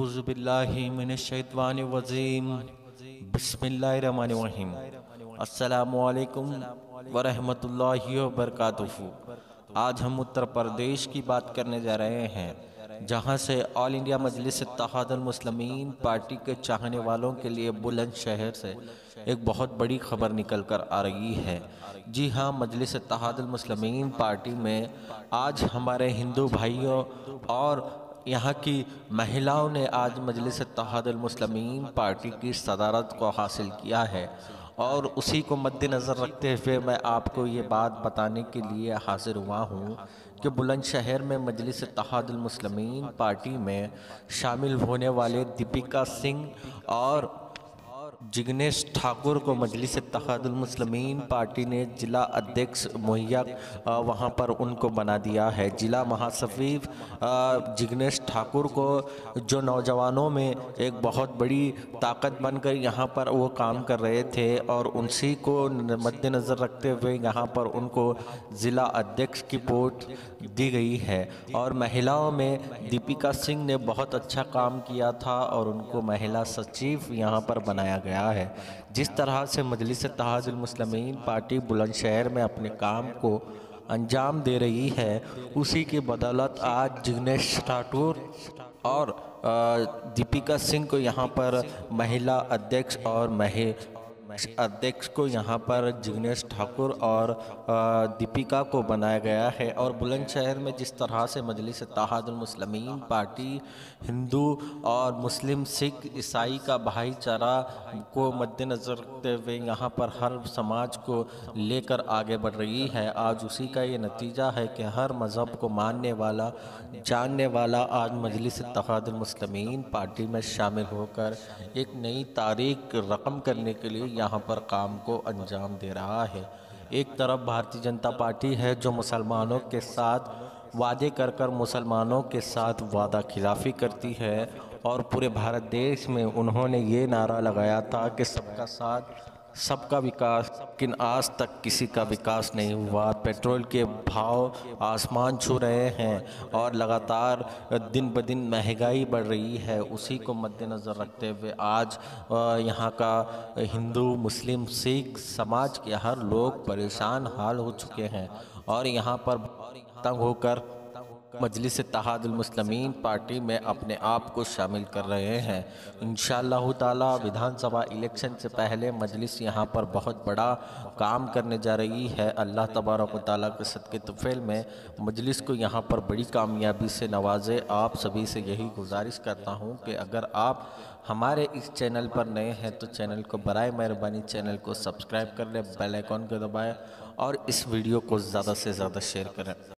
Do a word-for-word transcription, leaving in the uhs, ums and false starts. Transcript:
औज़ुबिल्लाहि मिनश्शैतानिर्रजीम बिस्मिल्लाहिर्रहमानिर्रहीम। अस्सलामु अलैकुम वरहमतुल्लाहि वबरकातुहू। आज हम उत्तर प्रदेश की बात करने जा रहे हैं, जहां से all India Majlis Ittehadul Muslimeen party के चाहने वालों के लिए बुलंदशहर से एक बहुत बड़ी खबर निकल कर आ रही है। जी हाँ, मजलिस इत्तेहादुल मुस्लिमीन पार्टी में आज हमारे हिंदू भाइयों और यहाँ की महिलाओं ने आज मजलिस इत्तेहादुल मुस्लिमीन पार्टी की सदारत को हासिल किया है, और उसी को मद्देनज़र रखते हुए मैं आपको ये बात बताने के लिए हाजिर हुआ हूँ कि बुलंदशहर में मजलिस इत्तेहादुल मुस्लिमीन पार्टी में शामिल होने वाले दीपिका सिंह और जिग्नेश ठाकुर को मजलिस इत्तेहादुल मुस्लिमीन पार्टी ने ज़िला अध्यक्ष मुहैया वहाँ पर उनको बना दिया है। ज़िला महासचिव जिग्नेश ठाकुर को, जो नौजवानों में एक बहुत बड़ी ताकत बनकर यहाँ पर वो काम कर रहे थे, और उनसी को मद्देनज़र रखते हुए यहाँ पर उनको ज़िला अध्यक्ष की पोस्ट दी गई है। और महिलाओं में दीपिका सिंह ने बहुत अच्छा काम किया था और उनको महिला सचिव यहाँ पर बनाया गया है। जिस तरह से मजलिस इत्तेहादुल मुस्लिमीन पार्टी बुलंदशहर में अपने काम को अंजाम दे रही है, उसी की बदौलत आज जिग्नेश ठाकुर और दीपिका सिंह को यहाँ पर महिला अध्यक्ष और महि अध्यक्ष को यहाँ पर जिग्नेश ठाकुर और दीपिका को बनाया गया है। और बुलंदशहर में जिस तरह से मजलिस इत्तेहादुल मुस्लिमीन पार्टी हिंदू और मुस्लिम, सिख, ईसाई का भाईचारा को मद्देनज़र रखते हुए यहाँ पर हर समाज को लेकर आगे बढ़ रही है, आज उसी का ये नतीजा है कि हर मज़हब को मानने वाला, जानने वाला आज मजलिस इत्तेहादुल मुस्लिमीन पार्टी में शामिल होकर एक नई तारीख रकम करने के लिए यहाँ पर काम को अंजाम दे रहा है। एक तरफ भारतीय जनता पार्टी है जो मुसलमानों के साथ वादे कर कर मुसलमानों के साथ वादा खिलाफ़ी करती है, और पूरे भारत देश में उन्होंने ये नारा लगाया था कि सबका साथ सबका विकास, लेकिन आज तक किसी का विकास नहीं हुआ। पेट्रोल के भाव आसमान छू रहे हैं और लगातार दिन ब दिन महंगाई बढ़ रही है। उसी को मद्देनज़र रखते हुए आज यहाँ का हिंदू, मुस्लिम, सिख समाज के हर लोग परेशान हाल हो चुके हैं, और यहाँ पर तंग होकर मजलिस इत्तेहादुल मुस्लिमीन पार्टी में अपने आप को शामिल कर रहे हैं। इंशाअल्लाह ताला विधानसभा इलेक्शन से पहले मजलिस यहाँ पर बहुत बड़ा काम करने जा रही है। अल्लाह तबारक व तआला के सदक़े तुफ़ैल में मजलिस को यहाँ पर बड़ी कामयाबी से नवाजे। आप सभी से यही गुजारिश करता हूँ कि अगर आप हमारे इस चैनल पर नए हैं तो चैनल को बराए मेहरबानी चैनल को सब्सक्राइब कर लें, बेल आइकॉन को दबाएँ और इस वीडियो को ज़्यादा से ज़्यादा शेयर करें।